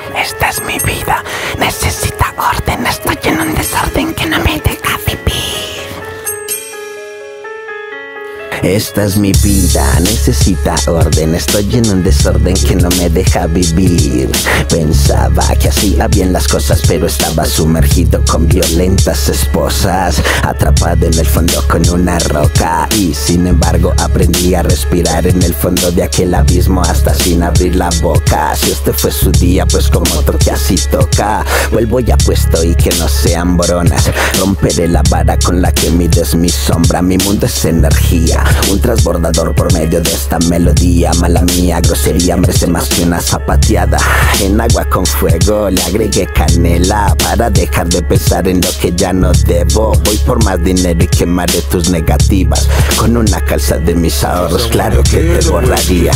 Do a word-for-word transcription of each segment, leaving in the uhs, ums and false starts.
Esta es mi vida, necesita orden, estoy en un desorden que no me deja vivir. Esta es mi vida, necesita orden, estoy en un desorden que no me deja vivir. Pensaba que hacía bien las cosas, pero estaba sumergido con violentas esposas, atrapado en el fondo con una roca. Y sin embargo aprendí a respirar en el fondo de aquel abismo hasta sin abrir la boca. Si este fue su día, pues como otro que así toca. Vuelvo ya puesto y que no sean bronas, romperé la vara con la que mides mi sombra. Mi mundo es energía, un transbordador por medio de esta melodía. Mala mía, grosería merece más que una zapateada. En agua con fuego le agregué canela para dejar de pensar en lo que ya no debo. Voy por más dinero y quemaré tus negativas con una calza de mis ahorros, claro que te borraría.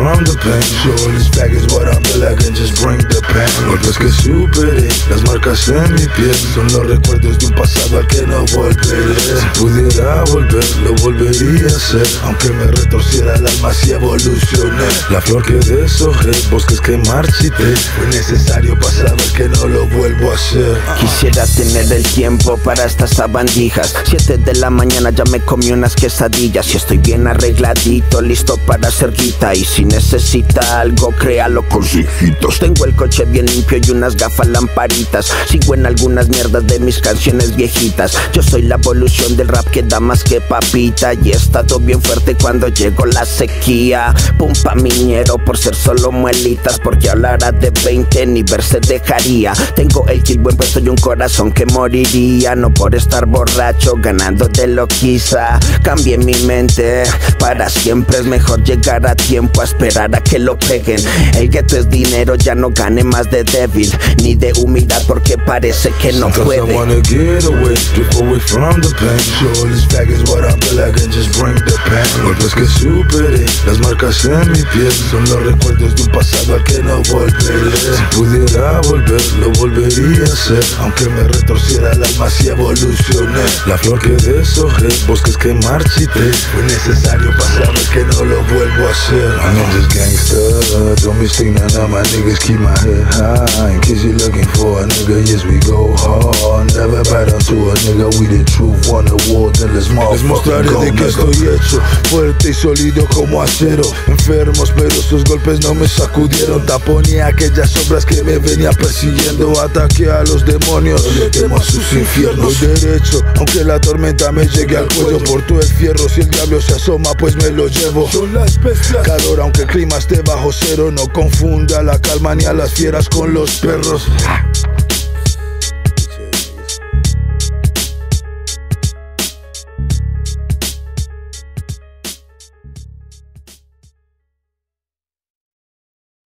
Golpes que superé, las marcas en mi piel son los recuerdos de un pasado al que no volveré. Si pudiera volver, lo volvería a hacer, aunque me retorciera el alma si evolucioné. La flor que deshojé, bosques que marchité, fue necesario para saber que no lo vuelvo a hacer. Quisiera tener el tiempo para estas sabandijas. Siete de la mañana ya me comí unas quesadillas y estoy bien arregladito, listo para hacer guita. Y si necesita algo, créalo con hijitos. Tengo el coche bien limpio y unas gafas lamparitas. Sigo en algunas mierdas de mis canciones viejitas. Yo soy la evolución del rap que da más que papita, y he estado bien fuerte cuando llegó la sequía. Pumpa miñero por ser solo muelitas, porque hablara de veinte ni verse dejaría. Tengo el kill buen puesto y un corazón que moriría, no por estar borracho ganando de lo quizá. Cambié mi mente, para siempre es mejor llegar a tiempo a esperar a que lo peguen. El gueto es dinero, ya no gane más de débil ni de humildad porque parece que no puede. Golpes que superé, las marcas en mi piel son los recuerdos de un pasado al que no volveré. Si pudiera volver, lo volvería a hacer, aunque me retorciera el alma si evolucioné. La flor que deshojé, bosques que marchité, fue necesario para saber que no lo vuelvo a hacer. I know this gangsta, don't mistake none of my niggas, keep my head high. In case you're looking for a nigga, yes we go hard. Never back down to a nigga, we the truth, won the war, then let's motherfucking Les mostraré go, de que estoy hecho, fuerte y sólido como acero. Enfermos pero sus golpes no me sacudieron. Taponé aquellas sombras que me venía persiguiendo. Ataqué a los demonios, le temo a sus infiernos. Voy derecho, aunque la tormenta me llegue al cuello. Porto el fierro, si el diablo se asoma pues me lo llevo. Son las bestias. Calor aunque el clima esté bajo cero. No confunda la calma ni a las fieras con los perros.